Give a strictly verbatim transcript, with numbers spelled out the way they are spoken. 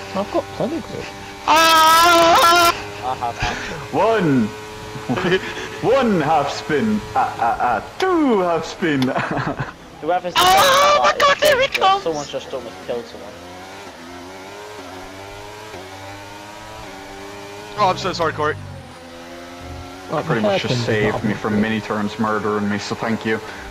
I've got plenty of it. Ah! I have actually. One! One half spin! Ah, ah, ah. Two half spin! Whoever's Oh my that god, is there he dangerous. comes! Someone's just almost killed someone. Oh, I'm so sorry, Corey. That pretty much just saved me from many turns murdering me, so thank you.